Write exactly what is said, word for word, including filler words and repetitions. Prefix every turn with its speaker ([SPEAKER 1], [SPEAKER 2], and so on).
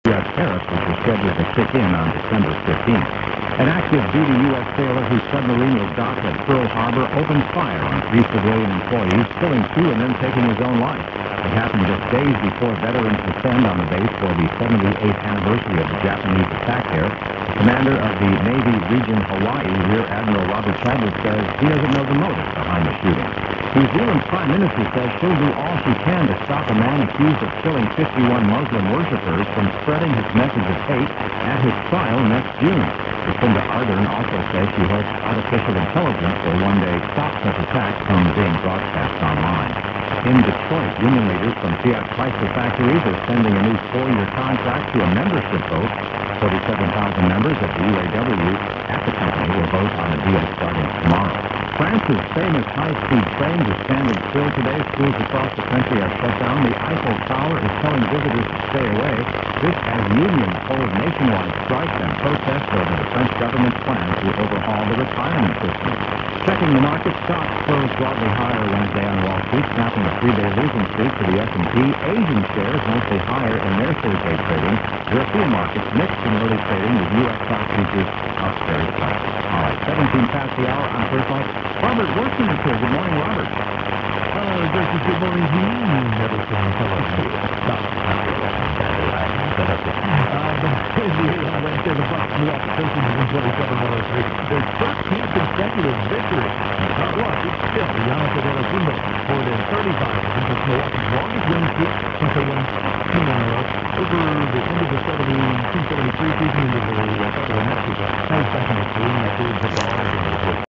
[SPEAKER 1] U S tariffs, which are scheduled to kick in on December fifteenth. An active duty U S sailor whose submarine was docked at Pearl Harbor opened fire on three civilian employees, killing two and then taking his own life. It happened just days before veterans descend on the base for the seventy-eighth anniversary of the Japanese attack there. The commander of the Navy Region Hawaii, Rear Admiral Robert Chadwick, says he doesn't know the motive behind the shooting. New Zealand's Prime Minister says she'll do all she can to stop a man accused of killing fifty-one Muslim worshippers from spreading his message of hate at his trial next June. Jacinda Ardern also says she hopes artificial intelligence will one day stop such attacks from being broadcast online. In Detroit, union leaders from Fiat Chrysler factories are sending a new four-year contract to a membership vote. forty-seven thousand members of the U A W at the company will vote on a deal starting tomorrow. France's famous high-speed trains are standing still today. Schools across the country are shut down. The Eiffel Tower is telling visitors to stay away. This as unions hold nationwide strikes and protests over the French government's plan to overhaul the retirement system. Checking the market, stocks closed broadly higher Wednesday on Wall Street, snapping a three-day losing streak for the S and P. Asian shares mostly higher in their Thursday trading. European markets mixed in early trading, with U S stock futures up very slightly. All right, seventeen past the hour on First Light. Robert Workman here. Good morning, Robert.
[SPEAKER 2] Uh, this is good morning to you. You never can tell us who. Stop. On Wednesday, the Bucks blew out the Pistons one twenty-seven to one oh three. Their thirteenth consecutive victory. Not luck, it's still Giannis Antetokounmpo scored in thirty-five games. It's Milwaukee's longest win streak since they won two in a row over the end of the seventy-two seventy-three season into the uh, Mexico. Nice second to three, and I believe the ball